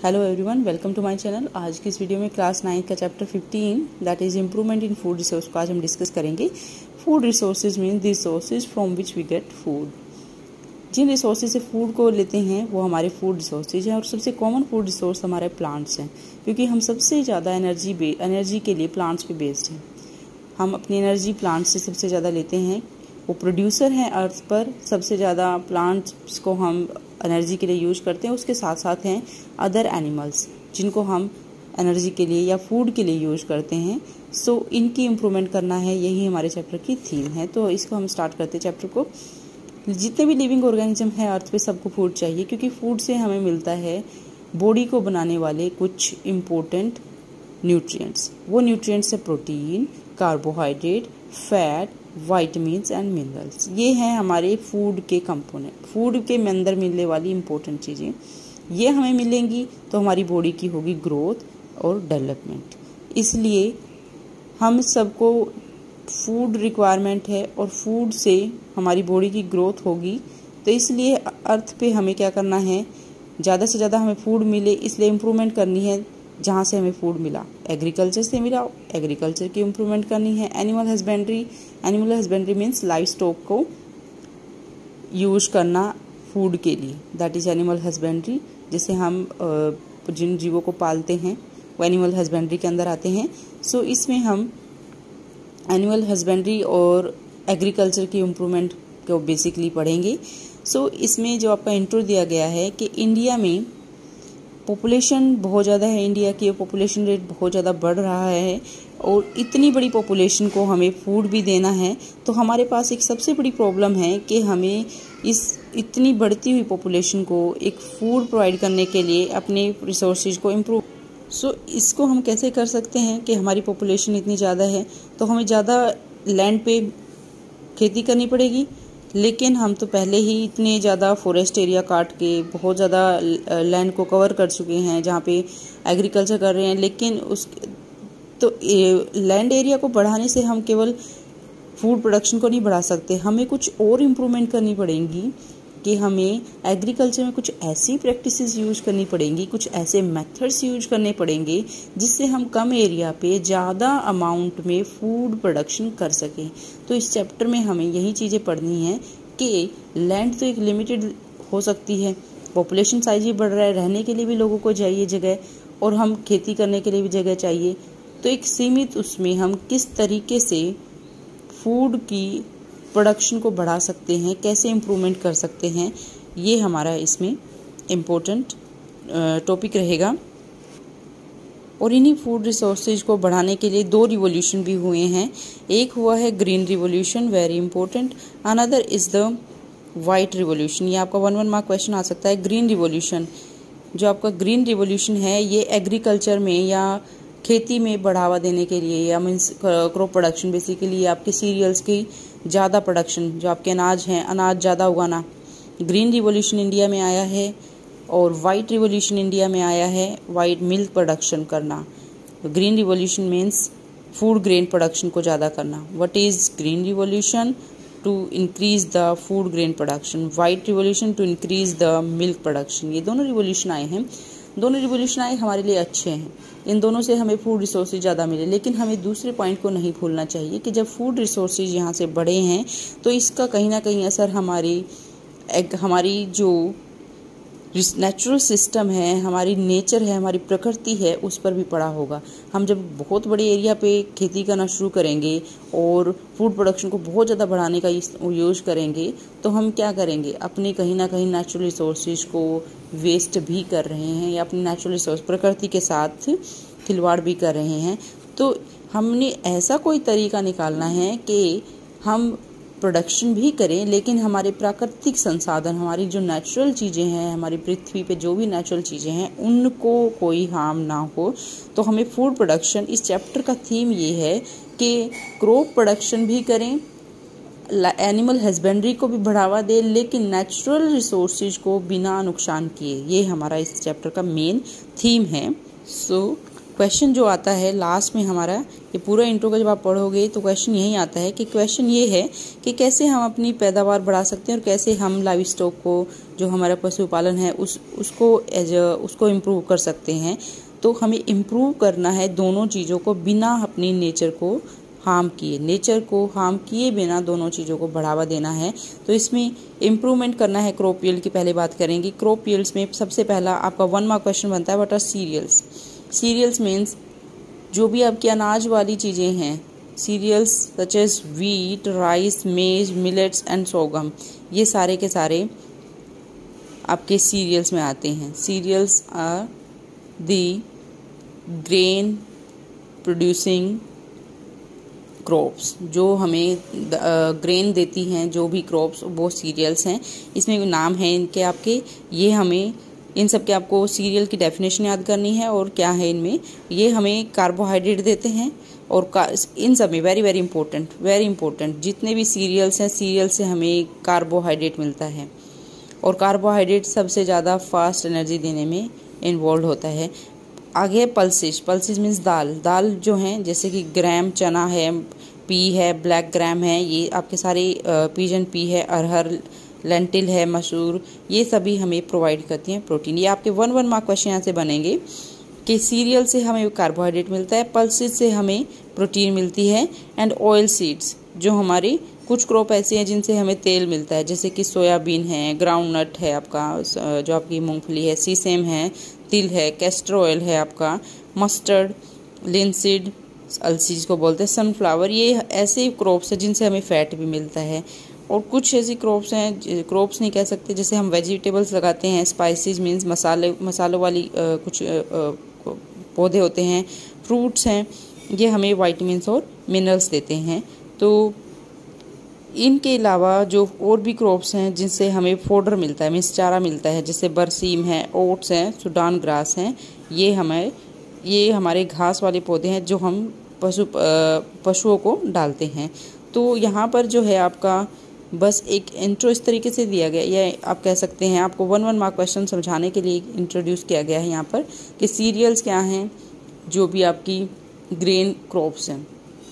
Hello everyone, welcome to my channel. आज की इस वीडियो में क्लास 9 का chapter 15 that is improvement in food resource को आज हम डिस्कस करेंगे। Food resources mean resources from which we get food. जिन रिसोर्सेज से फूड को लेते हैं वो हमारे फूड रिसोर्सेज हैं और सबसे कॉमन फूड रिसोर्स हमारे प्लांट्स हैं, क्योंकि हम सबसे ज़्यादा एनर्जी के लिए प्लांट्स पे बेस्ड हैं। हम अपनी एनर्जी प्लांट्स से सबसे ज़्यादा लेते हैं। वो प्रोड्यूसर हैं अर्थ पर, सबसे ज़्यादा प्लांट्स को हम एनर्जी के लिए यूज करते हैं। उसके साथ साथ हैं अदर एनिमल्स जिनको हम एनर्जी के लिए या फूड के लिए यूज करते हैं। सो इनकी इम्प्रूवमेंट करना है, यही हमारे चैप्टर की थीम है। तो इसको हम स्टार्ट करते हैं चैप्टर को। जितने भी लिविंग ऑर्गेनिज्म है अर्थ पे सबको फूड चाहिए, क्योंकि फूड से हमें मिलता है बॉडी को बनाने वाले कुछ इम्पोर्टेंट न्यूट्रिएंट्स। वो न्यूट्रिएंट्स है protein, carbohydrate, fat, vitamins and minerals. ये हैं हमारे फूड के कंपोनेंट, फूड के अंदर मिलने वाली इंपॉर्टेंट चीज़ें। ये हमें मिलेंगी तो हमारी बॉडी की होगी ग्रोथ और डेवलपमेंट। इसलिए हम सबको फूड रिक्वायरमेंट है और फूड से हमारी बॉडी की ग्रोथ होगी। तो इसलिए अर्थ पे हमें क्या करना है, ज़्यादा से ज़्यादा हमें फूड मिले, इसलिए इम्प्रूवमेंट करनी है। जहाँ से हमें फूड मिला, एग्रीकल्चर से मिला, एग्रीकल्चर की इम्प्रूवमेंट करनी है। Animal husbandry means livestock को यूज करना फूड के लिए, दैट इज एनिमल हस्बेंड्री। जैसे हम जिन जीवों को पालते हैं वो एनिमल हस्बेंड्री के अंदर आते हैं। सो इसमें हम एनिमल हस्बेंड्री और एग्रीकल्चर की इम्प्रूवमेंट को बेसिकली पढ़ेंगे। सो इसमें जो आपका इंट्रो दिया गया है कि इंडिया में पॉपुलेशन बहुत ज़्यादा है, इंडिया की पॉपुलेशन रेट बहुत ज़्यादा बढ़ रहा है और इतनी बड़ी पॉपुलेशन को हमें फूड भी देना है। तो हमारे पास एक सबसे बड़ी प्रॉब्लम है कि हमें इस इतनी बढ़ती हुई पॉपुलेशन को एक फूड प्रोवाइड करने के लिए अपने रिसोर्सेज को इम्प्रूव। सो इसको हम कैसे कर सकते हैं कि हमारी पॉपुलेशन इतनी ज़्यादा है तो हमें ज़्यादा लैंड पे खेती करनी पड़ेगी, लेकिन हम तो पहले ही इतने ज़्यादा फॉरेस्ट एरिया काट के बहुत ज़्यादा लैंड को कवर कर चुके हैं जहाँ पे एग्रीकल्चर कर रहे हैं। लेकिन लैंड एरिया को बढ़ाने से हम केवल फूड प्रोडक्शन को नहीं बढ़ा सकते, हमें कुछ और इम्प्रूवमेंट करनी पड़ेंगी कि हमें एग्रीकल्चर में कुछ ऐसी प्रैक्टिसेस यूज करनी पड़ेंगी, कुछ ऐसे मेथड्स यूज करने पड़ेंगे जिससे हम कम एरिया पे ज़्यादा अमाउंट में फूड प्रोडक्शन कर सकें। तो इस चैप्टर में हमें यही चीज़ें पढ़नी है कि लैंड तो एक लिमिटेड हो सकती है, पॉपुलेशन साइज भी बढ़ रहा है, रहने के लिए भी लोगों को चाहिए जगह और हम खेती करने के लिए भी जगह चाहिए। तो एक सीमित उसमें हम किस तरीके से फूड की प्रोडक्शन को बढ़ा सकते हैं, कैसे इम्प्रूवमेंट कर सकते हैं, ये हमारा इसमें इम्पोर्टेंट टॉपिक रहेगा। और इन्हीं फूड रिसोर्सेज को बढ़ाने के लिए 2 रिवोल्यूशन भी हुए हैं। एक हुआ है green revolution, very important. Another is the white revolution. ये आपका 1 मार्क क्वेश्चन आ सकता है। ग्रीन रिवोल्यूशन, जो आपका ग्रीन रिवोल्यूशन है, ये एग्रीकल्चर में या खेती में बढ़ावा देने के लिए या मीन्स क्रॉप प्रोडक्शन, बेसिकली आपके सीरियल्स की ज़्यादा प्रोडक्शन, जो आपके अनाज हैं, अनाज ज़्यादा उगाना, ग्रीन रिवोल्यूशन इंडिया में आया है। और वाइट रिवोल्यूशन इंडिया में आया है वाइट मिल्क प्रोडक्शन करना। Green revolution means food grain production को ज़्यादा करना। What is green revolution? To increase the food grain production. White revolution to increase the milk production. ये दोनों रिवोल्यूशन आए हैं। दोनों रिवोल्यूशन आए हमारे लिए अच्छे हैं, इन दोनों से हमें फूड रिसोर्सेज ज़्यादा मिले। लेकिन हमें दूसरे पॉइंट को नहीं भूलना चाहिए कि जब फूड रिसोर्सेज यहाँ से बढ़े हैं तो इसका कहीं ना कहीं असर हमारी जो नेचुरल सिस्टम है, हमारी नेचर है, हमारी प्रकृति है, उस पर भी पड़ा होगा। हम जब बहुत बड़े एरिया पे खेती करना शुरू करेंगे और फूड प्रोडक्शन को बहुत ज़्यादा बढ़ाने का यूज करेंगे तो हम क्या करेंगे, अपने कहीं ना कहीं नेचुरल रिसोर्सेज को वेस्ट भी कर रहे हैं या अपनी नेचुरल रिसोर्स प्रकृति के साथ खिलवाड़ भी कर रहे हैं। तो हमने ऐसा कोई तरीका निकालना है कि हम प्रोडक्शन भी करें लेकिन हमारे प्राकृतिक संसाधन, हमारी जो नेचुरल चीज़ें हैं, हमारी पृथ्वी पे जो भी नेचुरल चीज़ें हैं, उनको कोई हार्म ना हो। तो हमें फूड प्रोडक्शन, इस चैप्टर का थीम ये है कि क्रॉप प्रोडक्शन भी करें, एनिमल हस्बेंड्री को भी बढ़ावा दे, लेकिन नेचुरल रिसोर्सेज को बिना नुकसान किए। ये हमारा इस चैप्टर का मेन थीम है। सो क्वेश्चन जो आता है लास्ट में हमारा, ये पूरा इंट्रो का जब आप पढ़ोगे तो क्वेश्चन यही आता है कि क्वेश्चन ये है कि कैसे हम अपनी पैदावार बढ़ा सकते हैं और कैसे हम लाइव स्टॉक को जो हमारा पशुपालन है उसको इम्प्रूव कर सकते हैं। तो हमें इम्प्रूव करना है दोनों चीज़ों को बिना अपनी नेचर को हार्म किए बिना दोनों चीज़ों को बढ़ावा देना है। तो इसमें इम्प्रूवमेंट करना है। क्रॉप यील्ड की पहले बात करेंगे। क्रॉप यील्ड्स में सबसे पहला आपका 1 मार्क क्वेश्चन बनता है, what are cereals. Cereals means जो भी आपकी अनाज वाली चीज़ें हैं, cereals such as wheat, rice, maize, millets and sorghum, ये सारे के सारे आपके सीरियल्स में आते हैं। Cereals are the grain producing crops, जो हमें ग्रेन देती हैं जो भी क्रॉप्स, वो सीरियल्स हैं। इसमें नाम है इनके आपके, ये हमें इन सब के आपको सीरियल की डेफिनेशन याद करनी है और क्या है इनमें। ये हमें कार्बोहाइड्रेट देते हैं और इन सब में वेरी वेरी इंपॉर्टेंट जितने भी सीरियल्स हैं, सीरियल से हमें कार्बोहाइड्रेट मिलता है और कार्बोहाइड्रेट सबसे ज़्यादा फास्ट एनर्जी देने में इन्वॉल्व होता है। आगे पल्सेज मीन्स दाल जो हैं, जैसे कि ग्राम चना है, पी है, ब्लैक ग्राम है, ये आपके सारे पिजन पी है, अरहर, लेंटिल है, मसूर, ये सभी हमें प्रोवाइड करती हैं प्रोटीन। ये आपके 1 मार्क क्वेश्चन यहाँ से बनेंगे कि सीरियल से हमें कार्बोहाइड्रेट मिलता है, पल्सेज से हमें प्रोटीन मिलती है, एंड ऑयल सीड्स, जो हमारी कुछ क्रॉप ऐसी हैं जिनसे हमें तेल मिलता है, जैसे कि सोयाबीन है, ग्राउंड नट है आपका, जो आपकी मूंगफली है, सीसेम है, तिल है, कैस्टर ऑयल है आपका, मस्टर्ड, लिनसीड, अलसीज को बोलते हैं, सनफ्लावर, ये ऐसे क्रॉप्स हैं जिनसे हमें फैट भी मिलता है। और कुछ ऐसी क्रॉप्स हैं, क्रॉप्स नहीं कह सकते, जैसे हम वेजिटेबल्स लगाते हैं, स्पाइसेस मीन्स मसालों वाली कुछ पौधे होते हैं, फ्रूट्स हैं, ये हमें वाइटामिन्स और मिनरल्स देते हैं। तो इनके अलावा जो और भी क्रॉप्स हैं जिनसे हमें फोडर मिलता है, मीन्स चारा मिलता है, जैसे बरसीम है, ओट्स हैं, सुडान ग्रास हैं, ये हमारे घास वाले पौधे हैं जो हम पशुओं को डालते हैं। तो यहाँ पर जो है आपका बस एक इंट्रो इस तरीके से दिया गया, या आप कह सकते हैं आपको 1 मार्क क्वेश्चन समझाने के लिए इंट्रोड्यूस किया गया है यहाँ पर कि सीरियल्स क्या हैं, जो भी आपकी ग्रेन क्रॉप्स हैं,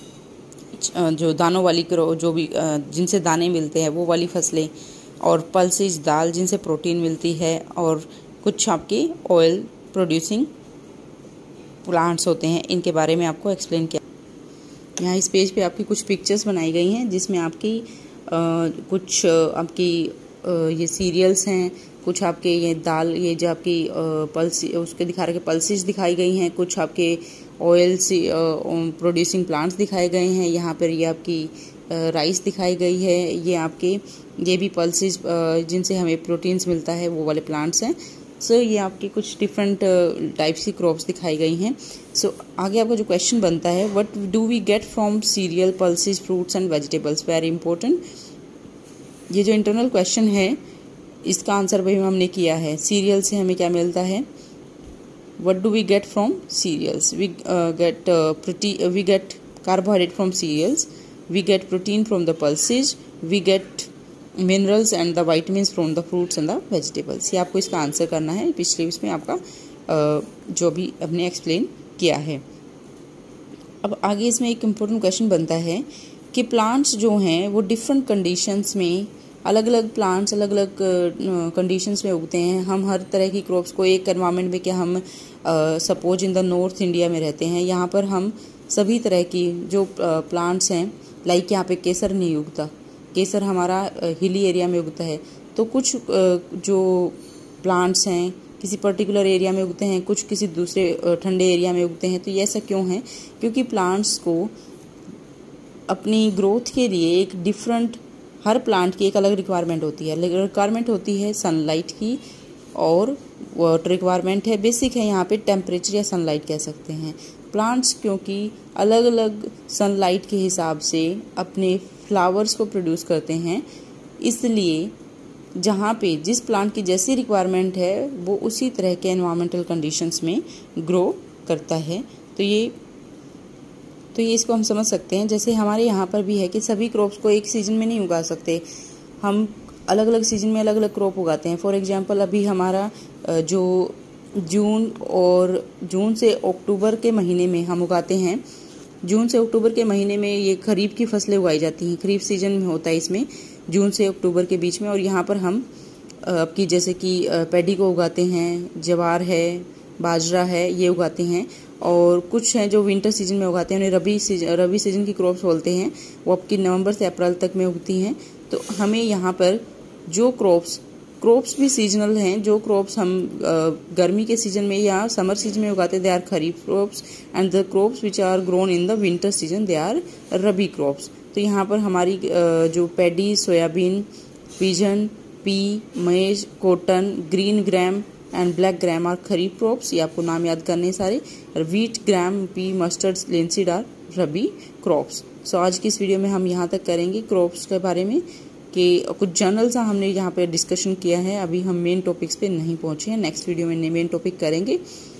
जो दानों वाली जो भी जिनसे दाने मिलते हैं वो वाली फसलें, और पल्सेज दाल जिनसे प्रोटीन मिलती है, और कुछ आपके ऑयल प्रोड्यूसिंग प्लांट्स होते हैं, इनके बारे में आपको एक्सप्लेन किया। यहाँ इस पेज पे आपकी कुछ पिक्चर्स बनाई गई हैं जिसमें आपकी कुछ आपकी ये सीरियल्स हैं, कुछ आपके ये दाल, ये जो आपकी पल्स उसके दिखा रखे पल्सेस दिखाई गई हैं, कुछ आपके ऑयल से प्रोड्यूसिंग प्लांट्स दिखाए गए हैं। यहाँ पर ये आपकी राइस दिखाई गई है, ये भी पल्सेस जिनसे हमें प्रोटीन्स मिलता है, वो वाले प्लांट्स हैं। सो ये आपकी कुछ डिफरेंट टाइप्स की क्रॉप्स दिखाई गई हैं। सो आगे आपका जो क्वेश्चन बनता है, what do we get from cereal, pulses, fruits and vegetables, very important. ये जो इंटरनल क्वेश्चन है इसका आंसर भी हमने किया है। सीरियल से हमें क्या मिलता है, what do we get from cereals, we get carbohydrate from cereals, we get protein from the pulses, we get minerals and the vitamins from the fruits and the vegetables. ये आपको इसका आंसर करना है, पिछले इसमें आपका जो भी हमने एक्सप्लेन किया है। अब आगे इसमें एक इम्पोर्टेंट क्वेश्चन बनता है कि प्लांट्स जो हैं वो डिफरेंट कंडीशंस में, अलग अलग प्लांट्स अलग अलग कंडीशंस में उगते हैं। हम हर तरह की क्रॉप्स को एक एनवायरनमेंट में, क्या हम suppose in the north India में रहते हैं, यहाँ पर हम सभी तरह की जो प्लांट्स हैं, लाइक यहाँ पे केसर नहीं उगता, केसर हमारा हिली एरिया में उगता है। तो कुछ जो प्लांट्स हैं किसी पर्टिकुलर एरिया में उगते हैं, कुछ किसी दूसरे ठंडे एरिया में उगते हैं। तो ये ऐसा क्यों है, क्योंकि प्लांट्स को अपनी ग्रोथ के लिए एक डिफरेंट, हर प्लांट की एक अलग रिक्वायरमेंट होती है। रिक्वायरमेंट होती है सनलाइट की, और वाटर रिक्वायरमेंट है, बेसिक है यहाँ पे टेम्परेचर या सनलाइट कह सकते हैं। प्लांट्स क्योंकि अलग अलग सनलाइट के हिसाब से अपने फ्लावर्स को प्रोड्यूस करते हैं, इसलिए जहाँ पे जिस प्लांट की जैसी रिक्वायरमेंट है वो उसी तरह के एनवायरमेंटल कंडीशंस में ग्रो करता है। तो ये इसको हम समझ सकते हैं। जैसे हमारे यहाँ पर भी है कि सभी क्रॉप्स को एक सीजन में नहीं उगा सकते, हम अलग अलग सीजन में अलग अलग क्रॉप उगाते हैं। फॉर एग्जांपल अभी हमारा जो जून से अक्टूबर के महीने में हम उगाते हैं, जून से अक्टूबर के महीने में ये खरीफ की फसलें उगाई जाती हैं। खरीफ सीजन में होता है इसमें, जून से अक्टूबर के बीच में। और यहाँ पर हम आपकी जैसे कि पैडी को उगाते हैं, ज्वार है, बाजरा है, ये उगाते हैं। और कुछ हैं जो विंटर सीजन में उगाते हैं, उन्हें रबी सीजन की क्रॉप्स बोलते हैं। वो आपकी नवंबर से अप्रैल तक में उगती हैं। तो हमें यहाँ पर जो क्रॉप्स भी सीजनल हैं, जो क्रॉप्स हम गर्मी के सीजन में या समर सीजन में उगाते हैं, they are kharif crops, and the crops which are grown in the winter season they are rabi crops. तो यहाँ पर हमारी जो paddy, soybean, pigeon, pea, maize, cotton, green gram and black gram are kharif crops. ये आपको नाम याद करने सारे। Wheat, gram, pea, mustard, linseed are rabi crops. So आज की इस वीडियो में हम यहाँ तक करेंगे क्रॉप्स के बारे में कि कुछ जर्नल्स हमने यहाँ पे डिस्कशन किया है। अभी हम मेन टॉपिक्स पे नहीं पहुँचे हैं, नेक्स्ट वीडियो में मेन टॉपिक करेंगे।